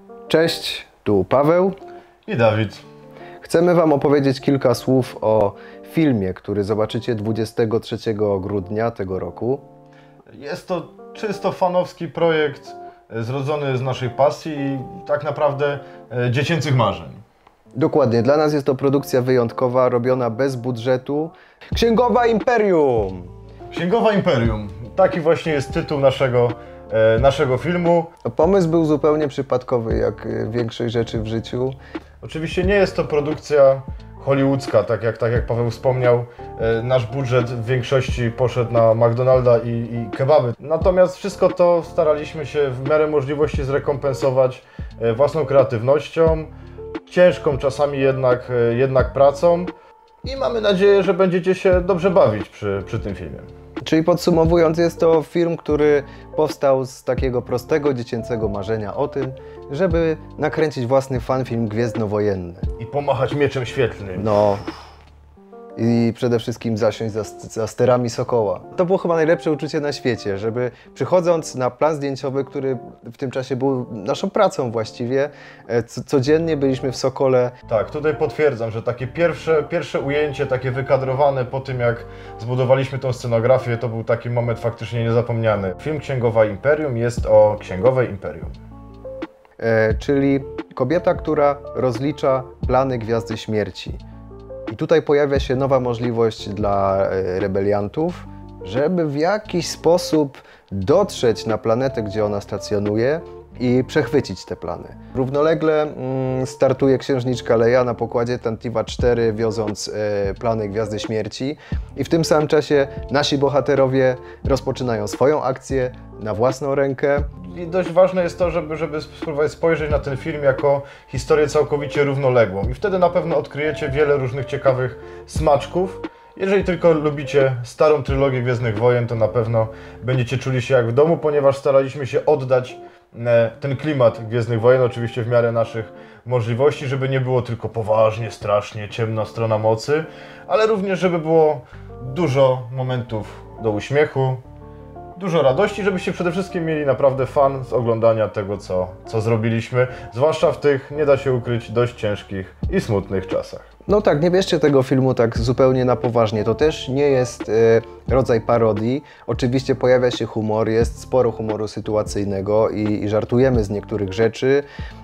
Cześć, tu Paweł i Dawid. Chcemy Wam opowiedzieć kilka słów o filmie, który zobaczycie 23 grudnia tego roku. Jest to czysto fanowski projekt zrodzony z naszej pasji i tak naprawdę dziecięcych marzeń. Dokładnie, dla nas jest to produkcja wyjątkowa, robiona bez budżetu. Księgowa Imperium! Księgowa Imperium. Taki właśnie jest tytuł naszego filmu. Pomysł był zupełnie przypadkowy, jak większość rzeczy w życiu. Oczywiście nie jest to produkcja hollywoodzka, tak jak Paweł wspomniał. Nasz budżet w większości poszedł na McDonalda i kebaby. Natomiast wszystko to staraliśmy się w miarę możliwości zrekompensować własną kreatywnością, ciężką czasami jednak pracą i mamy nadzieję, że będziecie się dobrze bawić przy tym filmie. Czyli podsumowując, jest to film, który powstał z takiego prostego dziecięcego marzenia o tym, żeby nakręcić własny fanfilm gwiezdnowojenny. I pomachać mieczem świetlnym. No. I przede wszystkim zasiąść za sterami Sokoła. To było chyba najlepsze uczucie na świecie, żeby przychodząc na plan zdjęciowy, który w tym czasie był naszą pracą właściwie, codziennie byliśmy w Sokole. Tak, tutaj potwierdzam, że takie pierwsze ujęcie, takie wykadrowane po tym, jak zbudowaliśmy tą scenografię, to był taki moment faktycznie niezapomniany. Film Księgowa Imperium jest o Księgowej Imperium. Czyli kobieta, która rozlicza plany Gwiazdy Śmierci. I tutaj pojawia się nowa możliwość dla rebeliantów, żeby w jakiś sposób dotrzeć na planetę, gdzie ona stacjonuje i przechwycić te plany. Równolegle startuje księżniczka Leia na pokładzie Tantive 4, wioząc plany Gwiazdy Śmierci. I w tym samym czasie nasi bohaterowie rozpoczynają swoją akcję na własną rękę. I dość ważne jest to, żeby spróbować spojrzeć na ten film jako historię całkowicie równoległą. I wtedy na pewno odkryjecie wiele różnych ciekawych smaczków. Jeżeli tylko lubicie starą trylogię Gwiezdnych Wojen, to na pewno będziecie czuli się jak w domu, ponieważ staraliśmy się oddać ten klimat Gwiezdnych Wojen, oczywiście w miarę naszych możliwości, żeby nie było tylko poważnie, strasznie, ciemna strona mocy, ale również żeby było dużo momentów do uśmiechu, dużo radości, żebyście przede wszystkim mieli naprawdę fan z oglądania tego, co zrobiliśmy, zwłaszcza w tych, nie da się ukryć, dość ciężkich i smutnych czasach. No tak, nie bierzcie tego filmu tak zupełnie na poważnie. To też nie jest rodzaj parodii. Oczywiście pojawia się humor, jest sporo humoru sytuacyjnego i żartujemy z niektórych rzeczy.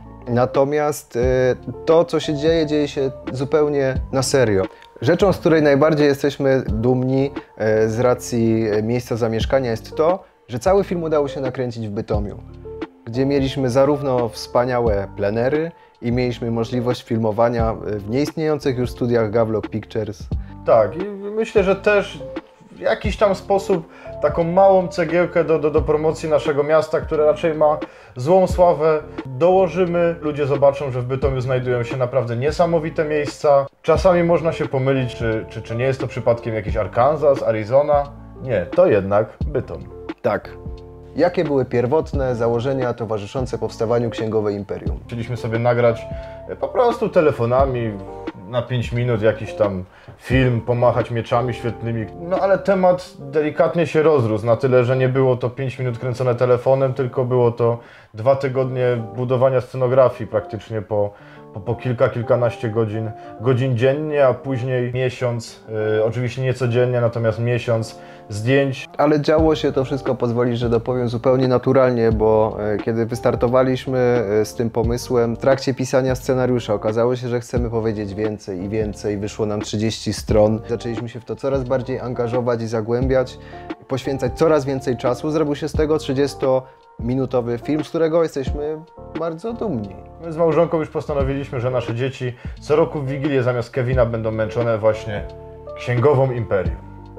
Natomiast to, co się dzieje się zupełnie na serio. Rzeczą, z której najbardziej jesteśmy dumni z racji miejsca zamieszkania jest to, że cały film udało się nakręcić w Bytomiu, gdzie mieliśmy zarówno wspaniałe plenery i mieliśmy możliwość filmowania w nieistniejących już studiach Gavlok Pictures. Tak, i myślę, że też w jakiś tam sposób taką małą cegiełkę do promocji naszego miasta, które raczej ma złą sławę, dołożymy. Ludzie zobaczą, że w Bytomiu znajdują się naprawdę niesamowite miejsca. Czasami można się pomylić, czy nie jest to przypadkiem jakiś Arkansas, Arizona. Nie, to jednak Bytom. Tak. Jakie były pierwotne założenia towarzyszące powstawaniu Księgowej Imperium? Chcieliśmy sobie nagrać po prostu telefonami na 5 minut jakiś tam film, pomachać mieczami świetlnymi. No ale temat delikatnie się rozrósł na tyle, że nie było to 5 minut kręcone telefonem, tylko było to 2 tygodnie budowania scenografii praktycznie po kilkanaście godzin dziennie, a później miesiąc, oczywiście nie codziennie, natomiast miesiąc zdjęć. Ale działo się to wszystko, pozwolić, że dopowiem, zupełnie naturalnie, bo kiedy wystartowaliśmy z tym pomysłem, w trakcie pisania scenariusza okazało się, że chcemy powiedzieć więcej i więcej, wyszło nam 30 stron. Zaczęliśmy się w to coraz bardziej angażować i zagłębiać, poświęcać coraz więcej czasu. Zrobił się z tego 30-minutowy film, z którego jesteśmy bardzo dumni. My z małżonką już postanowiliśmy, że nasze dzieci co roku w Wigilię zamiast Kevina będą męczone właśnie Księgową Imperium.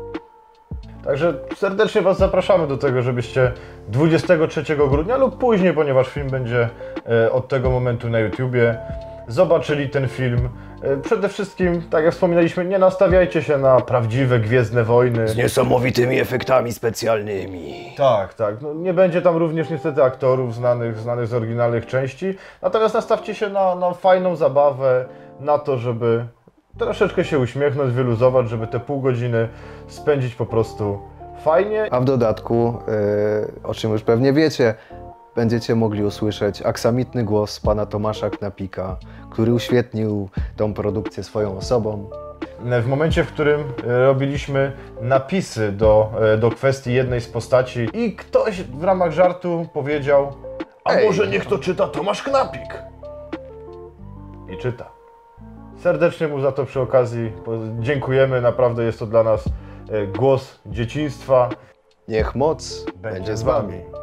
Także serdecznie Was zapraszamy do tego, żebyście 23 grudnia lub później, ponieważ film będzie od tego momentu na YouTubie, zobaczyli ten film. Przede wszystkim, tak jak wspominaliśmy, nie nastawiajcie się na prawdziwe Gwiezdne Wojny. Z niesamowitymi efektami specjalnymi. Tak. No, nie będzie tam również niestety aktorów znanych z oryginalnych części. Natomiast nastawcie się na fajną zabawę, na to, żeby troszeczkę się uśmiechnąć, wyluzować, żeby te pół godziny spędzić po prostu fajnie. A w dodatku, o czym już pewnie wiecie, będziecie mogli usłyszeć aksamitny głos pana Tomasza Knapika, który uświetnił tą produkcję swoją osobą. W momencie, w którym robiliśmy napisy do kwestii jednej z postaci i ktoś w ramach żartu powiedział: a może niech to czyta Tomasz Knapik? I czyta. Serdecznie mu za to przy okazji dziękujemy, naprawdę jest to dla nas głos dzieciństwa. Niech moc będzie z wami.